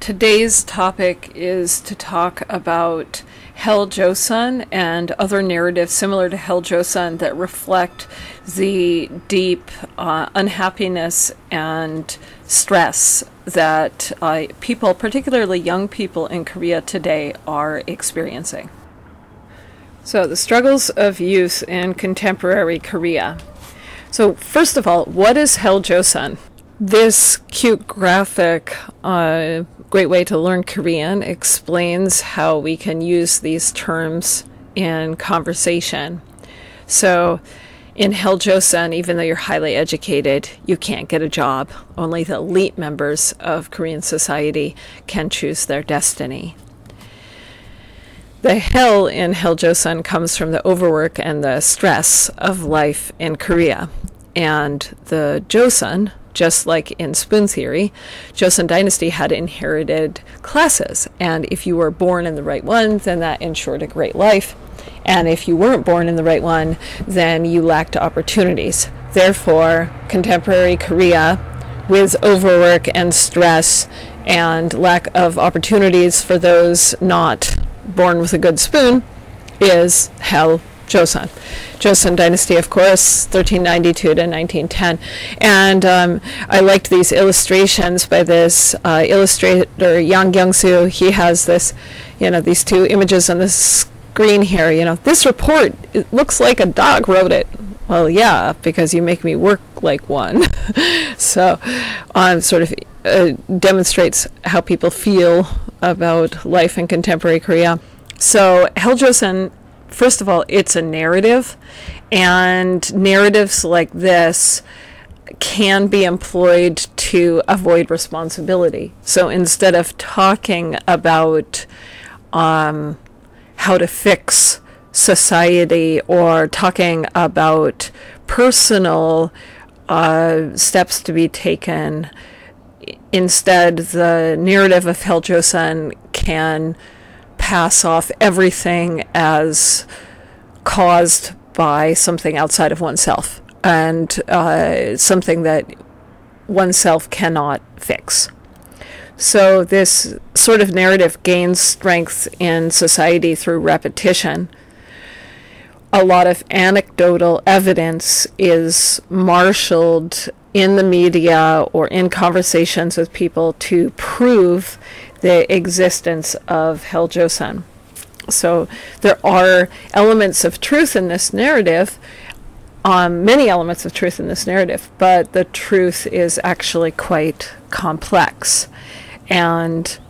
today's topic is to talk about Hell Joseon and other narratives similar to Hell Joseon that reflect the deep unhappiness and stress that people, particularly young people in Korea today, are experiencing. So, the struggles of youth in contemporary Korea. So, first of all, what is Hell Joseon? This cute graphic, great way to learn Korean, explains how we can use these terms in conversation. So, in Hell Joseon, even though you're highly educated, you can't get a job. Only the elite members of Korean society can choose their destiny. The hell in Hell Joseon comes from the overwork and the stress of life in Korea. And the Joseon, just like in spoon theory, Joseon dynasty had inherited classes. And if you were born in the right one, then that ensured a great life. And if you weren't born in the right one, then you lacked opportunities. Therefore, contemporary Korea, with overwork and stress and lack of opportunities for those not born with a good spoon, is Hell Joseon. Joseon dynasty, of course, 1392 to 1910. And I liked these illustrations by this illustrator, Yang Kyung-soo. He has this, these two images on the screen here. This report, it looks like a dog wrote it. Well, yeah, because you make me work like one. So sort of demonstrates how people feel about life in contemporary Korea. So Hell Joseon, first of all, it's a narrative, and narratives like this can be employed to avoid responsibility. So instead of talking about how to fix society or talking about personal steps to be taken, instead the narrative of Hell Joseon can pass off everything as caused by something outside of oneself and something that oneself cannot fix. So this sort of narrative gains strength in society through repetition. A lot of anecdotal evidence is marshaled in the media or in conversations with people to prove the existence of Hell Joseon. So there are elements of truth in this narrative, many elements of truth in this narrative, but the truth is actually quite complex. And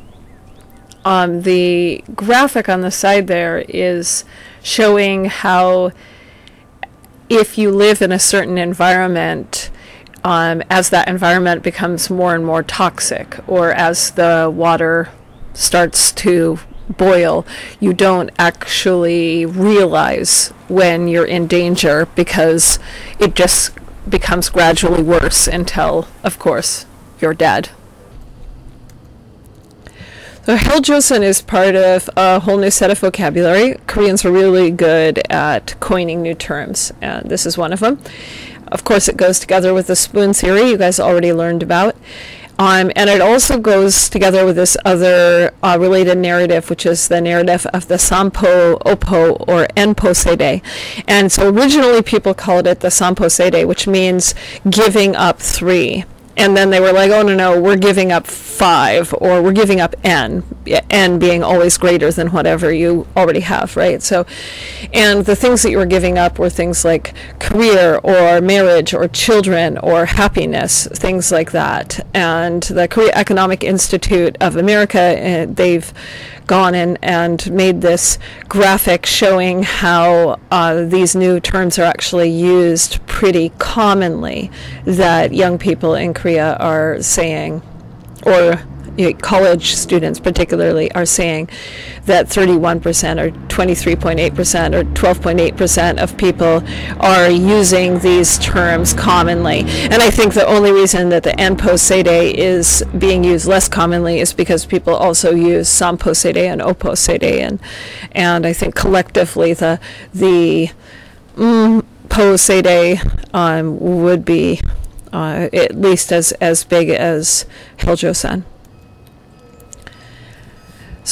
the graphic on the side there is showing how if you live in a certain environment, as that environment becomes more and more toxic, or as the water starts to boil, you don't actually realize when you're in danger because it just becomes gradually worse until, of course, you're dead. So Hell Joseon is part of a whole new set of vocabulary. Koreans are really good at coining new terms, and this is one of them. Of course, it goes together with the spoon theory you guys already learned about. And it also goes together with this other related narrative, which is the narrative of the Sampo, Opo, or Enpo Seide. And so originally people called it the Sampo Seide, which means giving up 3. And then they were like, oh, no, we're giving up 5, or we're giving up n being always greater than whatever you already have, right? So, and the things that you were giving up were things like career or marriage or children or happiness, things like that. And the Korea Economic Institute of America, they've gone in and made this graphic showing how these new terms are actually used pretty commonly, that young people in Korea are saying, or college students particularly are saying, that 31% or 23.8% or 12.8% of people are using these terms commonly. And I think the only reason that the Enpo Seide is being used less commonly is because people also use Sampo Seide and Opo Seide, and I think collectively the Po Seide would be at least as big as Hell Joseon.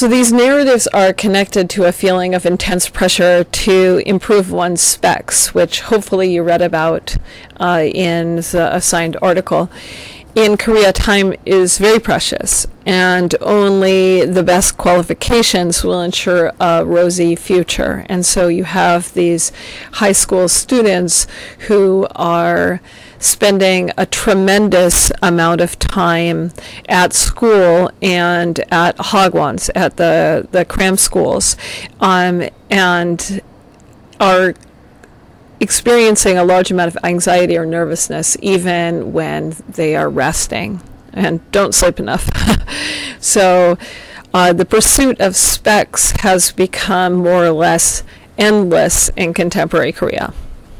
So these narratives are connected to a feeling of intense pressure to improve one's specs, which hopefully you read about in the assigned article. In Korea, time is very precious, and only the best qualifications will ensure a rosy future. And so you have these high school students who are spending a tremendous amount of time at school and at hagwons, at the cram schools, and are experiencing a large amount of anxiety or nervousness even when they are resting and don't sleep enough. So the pursuit of specs has become more or less endless in contemporary Korea.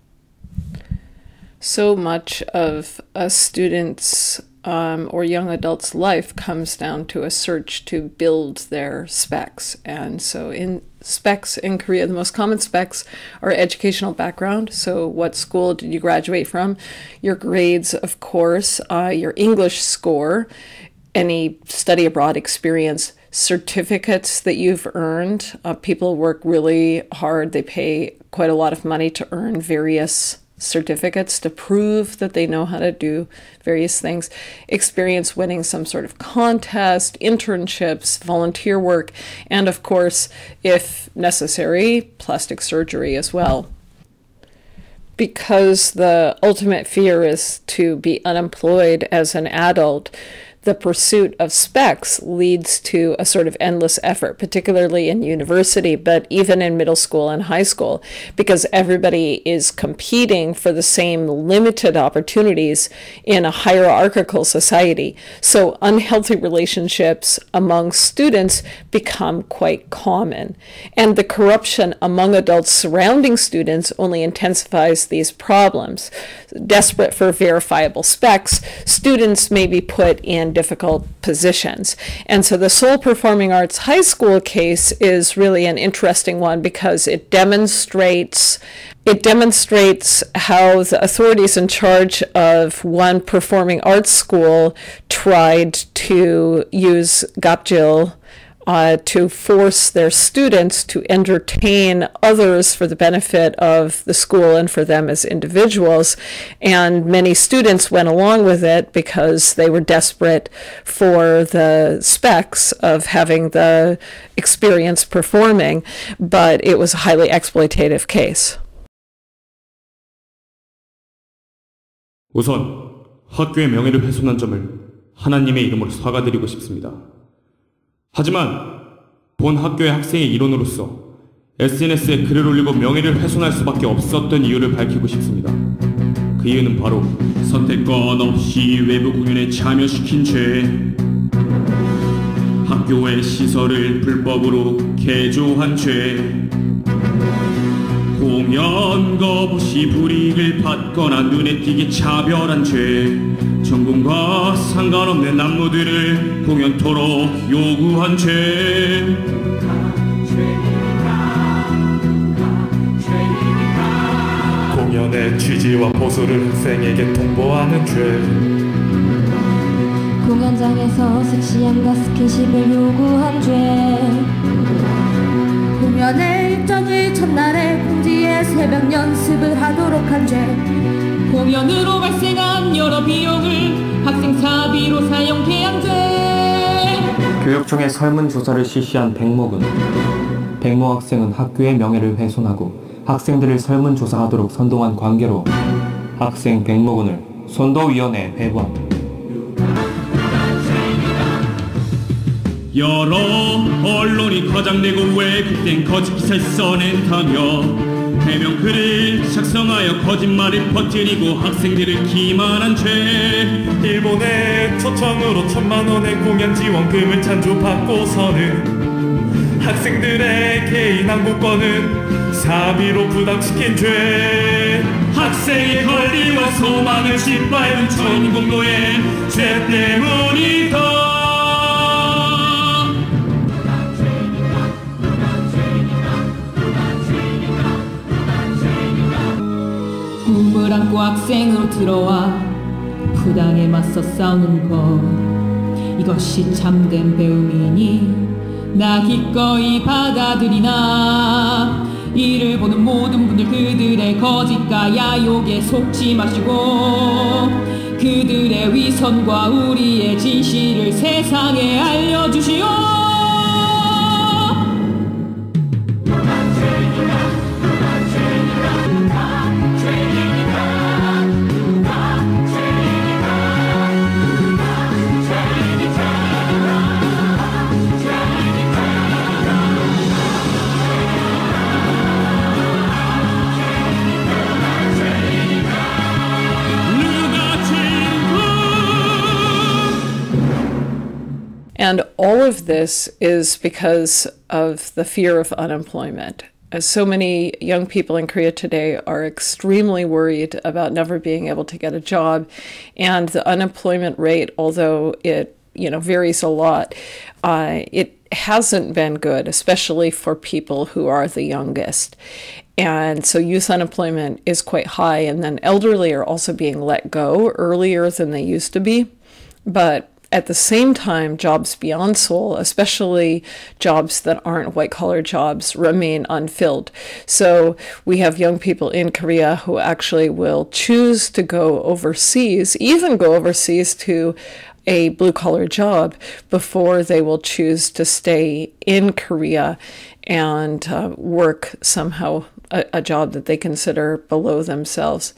So much of a student's or young adult's life comes down to a search to build their specs. And so in specs in Korea, the most common specs are educational background. So what school did you graduate from? Your grades, of course, your English score, any study abroad experience, certificates that you've earned. People work really hard. They pay quite a lot of money to earn various certificates to prove that they know how to do various things, experience winning some sort of contest, internships, volunteer work, and of course, if necessary, plastic surgery as well. Because the ultimate fear is to be unemployed as an adult, the pursuit of specs leads to a sort of endless effort, particularly in university, but even in middle school and high school, because everybody is competing for the same limited opportunities in a hierarchical society. So unhealthy relationships among students become quite common. And the corruption among adults surrounding students only intensifies these problems. Desperate for verifiable specs, students may be put in difficult positions. And so the Seoul Performing Arts High School case is really an interesting one because it demonstrates how the authorities in charge of one performing arts school tried to use gapjil to force their students to entertain others for the benefit of the school and for them as individuals. And many students went along with it because they were desperate for the specs of having the experience performing, but it was a highly exploitative case. 우선 학교의 명예를 훼손한 점을 하나님의 이름으로 사과드리고 싶습니다. 하지만 본 학교의 학생의 일원으로서 SNS에 글을 올리고 명예를 훼손할 수밖에 없었던 이유를 밝히고 싶습니다. 그 이유는 바로 선택권 없이 외부 공연에 참여시킨 죄, 학교의 시설을 불법으로 개조한 죄, 공연 거부 시 불이익을 받거나 눈에 띄게 차별한 죄, 전공과 상관없는 안무들을 공연토록 요구한 죄, 공연의 취지와 보수를 학생에게 통보하는 죄, 공연장에서 섹시함과 스킨십을 요구한 죄, 공연의 입장이 첫날에 공지에 새벽 연습을 하도록 한 죄, 공연으로 발생한 여러 비용을 학생 사비로 사용해 한 죄. 교육청의 설문조사를 실시한 백모 학생은 학교의 명예를 훼손하고 학생들을 설문조사하도록 선동한 관계로 학생 백모군을 선도위원회에 회부합니다. 여러 언론이 과장되고 왜곡된 거짓 기사를 써낸다며 해명글을 작성하여 거짓말을 퍼뜨리고 학생들을 기만한 죄, 일본의 초청으로 1000만원의 공연 지원금을 찬조받고서는 학생들의 개인 항공권은 사비로 부담시킨 죄, 학생의 권리와 소망을 짓밟은 전공로의 죄 때문이다. 꿈을 안고 학생으로 들어와 부당에 맞서 싸우는 것, 이것이 참된 배움이니 나 기꺼이 받아들이나 이를 보는 모든 분들 그들의 거짓과 야욕에 속지 마시고 그들의 위선과 우리의 진실을 세상에 알려주시오. And all of this is because of the fear of unemployment. As so many young people in Korea today are extremely worried about never being able to get a job, and the unemployment rate, although it varies a lot, it hasn't been good, especially for people who are the youngest. And so youth unemployment is quite high, and then elderly are also being let go earlier than they used to be. But at the same time, jobs beyond Seoul, especially jobs that aren't white-collar jobs, remain unfilled. So we have young people in Korea who actually will choose to go overseas, even go overseas to a blue-collar job, before they will choose to stay in Korea and work somehow a job that they consider below themselves.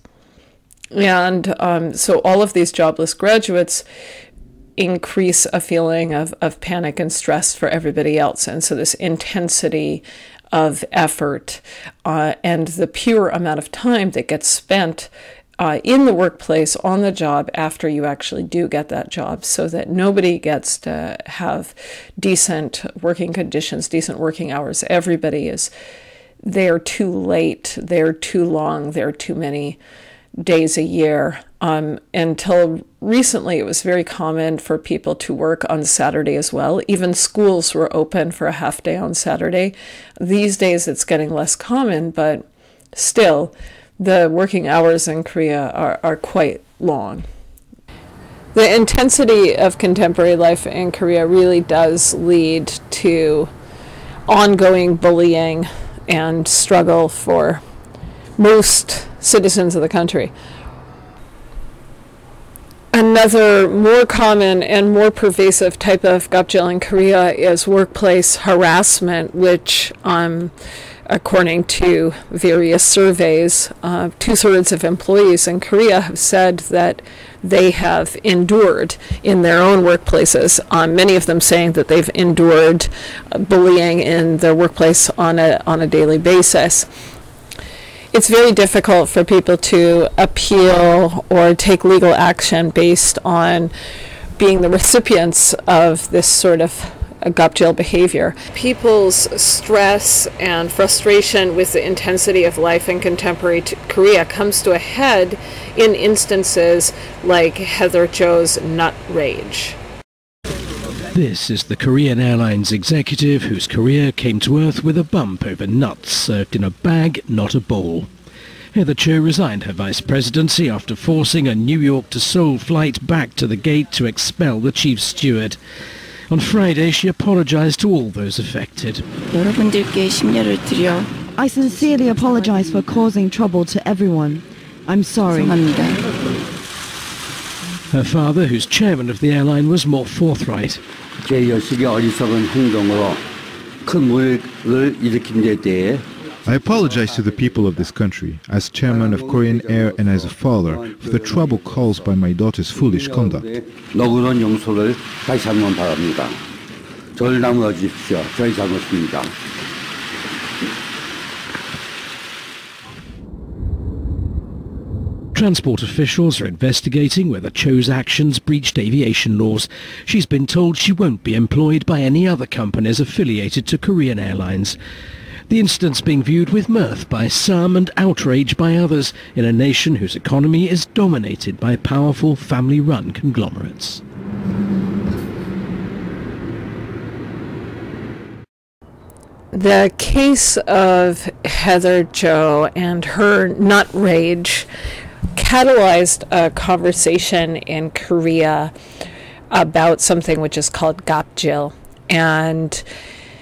And so all of these jobless graduates increase a feeling of panic and stress for everybody else. And so this intensity of effort and the pure amount of time that gets spent in the workplace, on the job, after you actually do get that job, so that nobody gets to have decent working conditions, decent working hours. Everybody is there too late, they're too long, there are too many days a year. Until recently, it was very common for people to work on Saturday as well. Even schools were open for a half day on Saturday. These days, it's getting less common, but still, the working hours in Korea are quite long. The intensity of contemporary life in Korea really does lead to ongoing bullying and struggle for most citizens of the country. Another more common and more pervasive type of gapjil in Korea is workplace harassment, which, according to various surveys, 2/3 of employees in Korea have said that they have endured in their own workplaces. Many of them saying that they've endured bullying in their workplace on a daily basis. It's very difficult for people to appeal or take legal action based on being the recipients of this sort of gapjil behavior. People's stress and frustration with the intensity of life in contemporary Korea comes to a head in instances like Heather Cho's nut rage. This is the Korean Airlines executive whose career came to earth with a bump over nuts served in a bag, not a bowl. Heather Cho resigned her vice presidency after forcing a New York to Seoul flight back to the gate to expel the chief steward. On Friday, she apologized to all those affected. I sincerely apologize for causing trouble to everyone. I'm sorry. Her father, who's chairman of the airline, was more forthright. 제 여식의 어리석은 행동으로 큰 무역을 일으킨 데 대해 I apologize to the people of this country, as chairman of Korean Air and as a father, for the trouble caused by my daughter's foolish conduct. 너그러운 용서를 다시 한번 바랍니다. 저를 나무어 주십시오. 저희 잘못입니다. Transport officials are investigating whether Cho's actions breached aviation laws. She's been told she won't be employed by any other companies affiliated to Korean Airlines. The incident's being viewed with mirth by some and outrage by others in a nation whose economy is dominated by powerful family-run conglomerates. The case of Heather Cho and her nut rage catalyzed a conversation in Korea about something which is called gapjil. And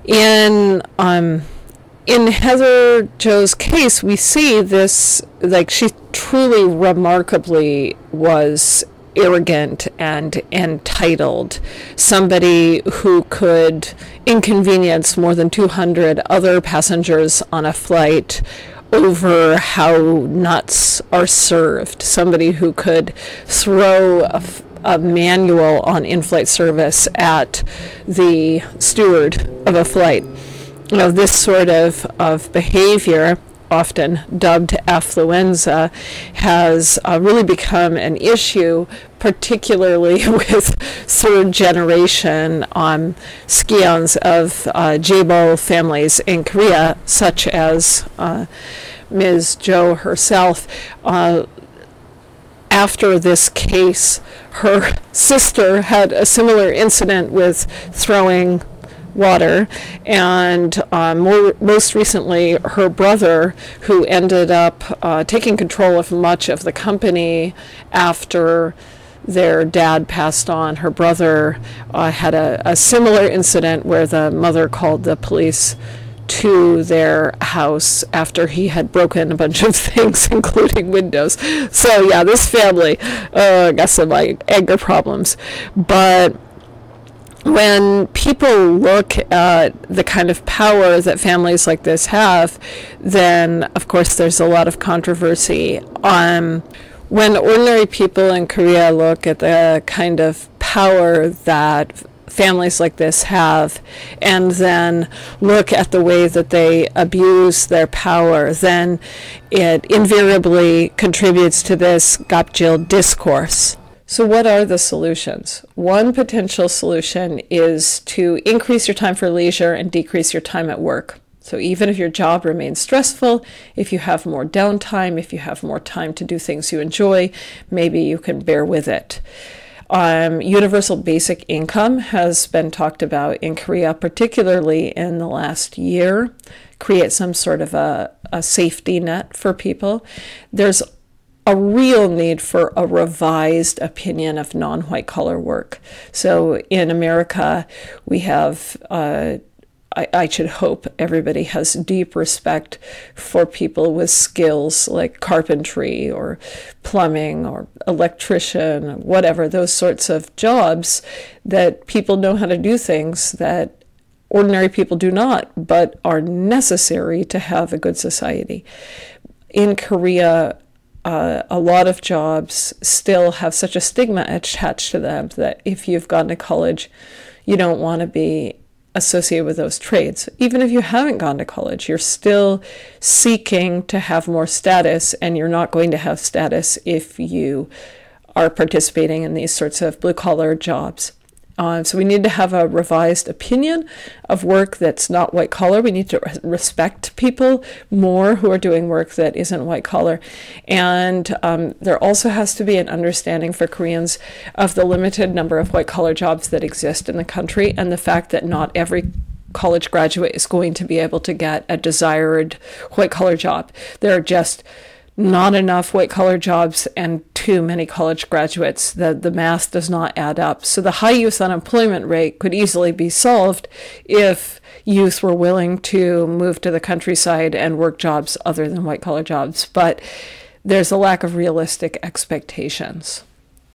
In Heather Jo's case, we see this, like, she truly remarkably was arrogant and entitled, somebody who could inconvenience more than 200 other passengers on a flight over how nuts are served, somebody who could throw a manual on in-flight service at the steward of a flight. You know, this sort of behavior, often dubbed affluenza, has really become an issue, particularly with third generation scions of Jaebol families in Korea, such as Ms. Jo herself. After this case, her sister had a similar incident with throwing water, and most recently her brother, who ended up taking control of much of the company after their dad passed on. Her brother had a similar incident where the mother called the police to their house after he had broken a bunch of things, including windows. So yeah, this family got some anger problems. But when people look at the kind of power that families like this have, then of course there's a lot of controversy. When ordinary people in Korea look at the kind of power that families like this have, and then look at the way that they abuse their power, then it invariably contributes to this gapjil discourse. So what are the solutions? One potential solution is to increase your time for leisure and decrease your time at work. So even if your job remains stressful, if you have more downtime, if you have more time to do things you enjoy, maybe you can bear with it. Universal basic income has been talked about in Korea, particularly in the last year. Create some sort of a safety net for people. There's a real need for a revised opinion of non-white collar work. So in America, we have, I should hope everybody has deep respect for people with skills like carpentry or plumbing or electrician, whatever, those sorts of jobs that people know how to do things that ordinary people do not, but are necessary to have a good society. In Korea, a lot of jobs still have such a stigma attached to them that if you've gone to college, you don't want to be associated with those trades. Even if you haven't gone to college, you're still seeking to have more status, and you're not going to have status if you are participating in these sorts of blue-collar jobs. So we need to have a revised opinion of work that's not white collar. We need to respect people more who are doing work that isn't white collar. And there also has to be an understanding for Koreans of the limited number of white collar jobs that exist in the country, and the fact that not every college graduate is going to be able to get a desired white collar job. There are just not enough white-collar jobs and too many college graduates. The math does not add up. So the high youth unemployment rate could easily be solved if youth were willing to move to the countryside and work jobs other than white-collar jobs. But there's a lack of realistic expectations.